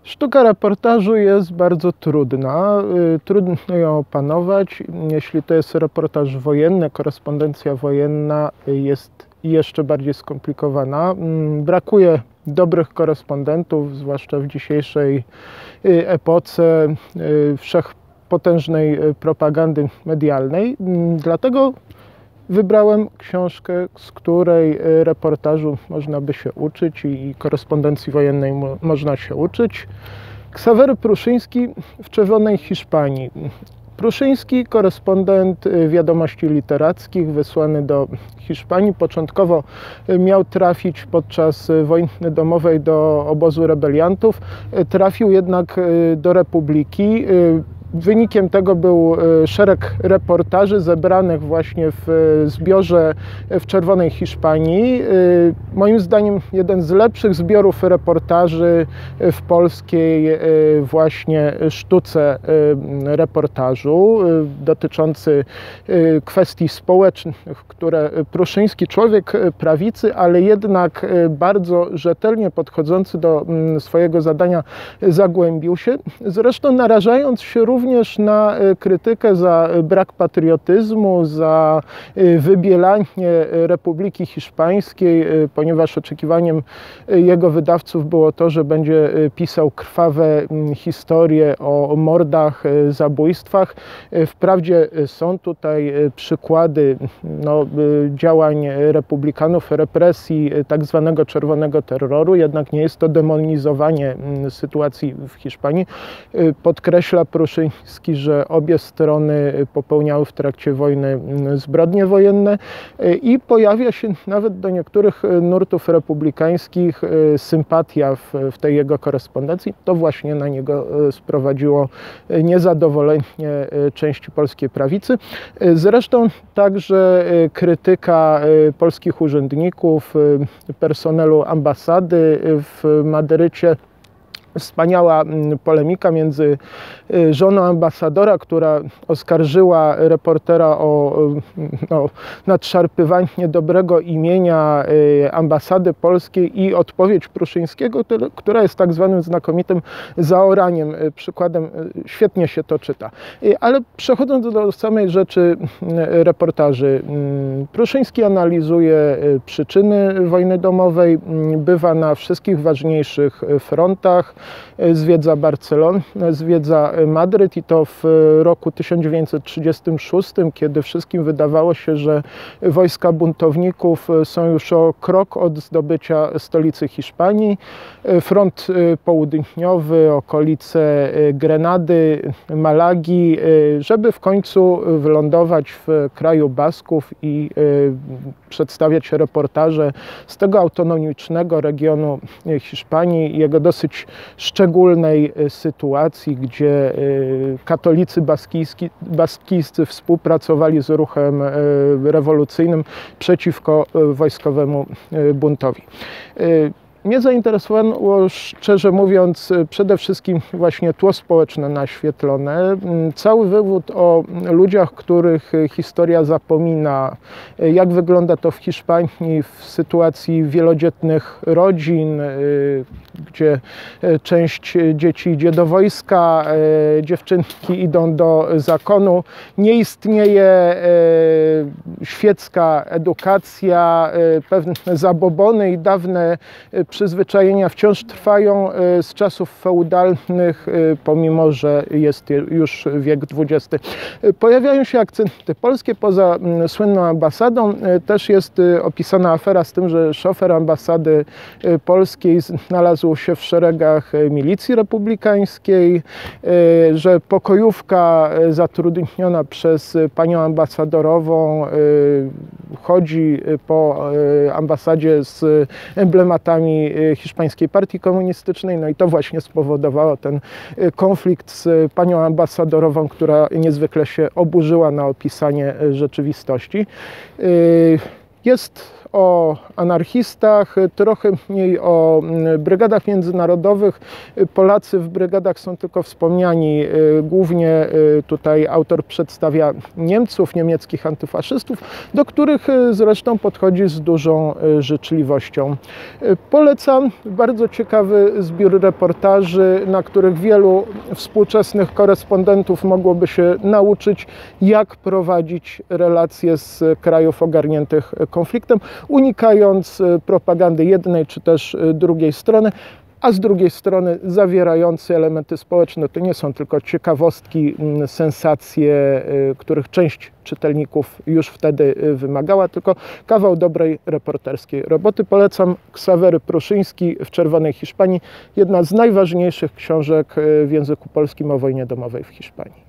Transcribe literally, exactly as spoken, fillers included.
Sztuka reportażu jest bardzo trudna, trudno ją opanować. Jeśli to jest reportaż wojenny, korespondencja wojenna jest jeszcze bardziej skomplikowana. Brakuje dobrych korespondentów, zwłaszcza w dzisiejszej epoce wszechpotężnej propagandy medialnej. Dlatego wybrałem książkę, z której reportażu można by się uczyć i korespondencji wojennej mo można się uczyć. Ksawery Pruszyński w Czerwonej Hiszpanii. Pruszyński, korespondent wiadomości literackich, wysłany do Hiszpanii. Początkowo miał trafić podczas wojny domowej do obozu rebeliantów. Trafił jednak do Republiki. Wynikiem tego był szereg reportaży zebranych właśnie w zbiorze w Czerwonej Hiszpanii. Moim zdaniem jeden z lepszych zbiorów reportaży w polskiej właśnie sztuce reportażu, dotyczący kwestii społecznych, które Pruszyński, człowiek prawicy, ale jednak bardzo rzetelnie podchodzący do swojego zadania, zagłębił się, zresztą narażając się również również na krytykę za brak patriotyzmu, za wybielanie Republiki Hiszpańskiej, ponieważ oczekiwaniem jego wydawców było to, że będzie pisał krwawe historie o mordach, zabójstwach. Wprawdzie są tutaj przykłady no, działań republikanów, represji tak zwanego czerwonego terroru, jednak nie jest to demonizowanie sytuacji w Hiszpanii. Podkreśla Pruszyński, że obie strony popełniały w trakcie wojny zbrodnie wojenne i pojawia się nawet do niektórych nurtów republikańskich sympatia w, w tej jego korespondencji. To właśnie na niego sprowadziło niezadowolenie części polskiej prawicy. Zresztą także krytyka polskich urzędników, personelu ambasady w Madrycie. Wspaniała polemika między żoną ambasadora, która oskarżyła reportera o no, nadszarpywanie dobrego imienia ambasady polskiej, i odpowiedź Pruszyńskiego, która jest tak zwanym znakomitym zaoraniem. Przykładem świetnie się to czyta. Ale przechodząc do samej rzeczy reportaży. Pruszyński analizuje przyczyny wojny domowej, bywa na wszystkich ważniejszych frontach, zwiedza Barcelonę, zwiedza Madryt, i to w roku tysiąc dziewięćset trzydziestym szóstym, kiedy wszystkim wydawało się, że wojska buntowników są już o krok od zdobycia stolicy Hiszpanii. Front południowy, okolice Grenady, Malagi, żeby w końcu wylądować w kraju Basków i przedstawiać reportaże z tego autonomicznego regionu Hiszpanii, jego dosyć szczególnej sytuacji, gdzie katolicy baskijski, baskijscy współpracowali z ruchem rewolucyjnym przeciwko wojskowemu buntowi. Mnie zainteresowało, szczerze mówiąc, przede wszystkim właśnie tło społeczne naświetlone. Cały wywód o ludziach, których historia zapomina, jak wygląda to w Hiszpanii w sytuacji wielodzietnych rodzin, gdzie część dzieci idzie do wojska, dziewczynki idą do zakonu. Nie istnieje świecka edukacja, pewne zabobony i dawne przyzwyczajenia wciąż trwają z czasów feudalnych, pomimo że jest już wiek dwudziesty. Pojawiają się akcenty polskie. Poza słynną ambasadą też jest opisana afera z tym, że szofer ambasady polskiej znalazł się w szeregach milicji republikańskiej, że pokojówka zatrudniona przez panią ambasadorową chodzi po ambasadzie z emblematami hiszpańskiej partii komunistycznej. No i to właśnie spowodowało ten konflikt z panią ambasadorową, która niezwykle się oburzyła na opisanie rzeczywistości. Jest o anarchistach, trochę mniej o brygadach międzynarodowych. Polacy w brygadach są tylko wspomniani. Głównie tutaj autor przedstawia Niemców, niemieckich antyfaszystów, do których zresztą podchodzi z dużą życzliwością. Polecam bardzo ciekawy zbiór reportaży, na których wielu współczesnych korespondentów mogłoby się nauczyć, jak prowadzić relacje z krajów ogarniętych konfliktem, unikając propagandy jednej czy też drugiej strony, a z drugiej strony zawierający elementy społeczne. To nie są tylko ciekawostki, sensacje, których część czytelników już wtedy wymagała, tylko kawał dobrej reporterskiej roboty. Polecam Ksawery Pruszyński w Czerwonej Hiszpanii. Jedna z najważniejszych książek w języku polskim o wojnie domowej w Hiszpanii.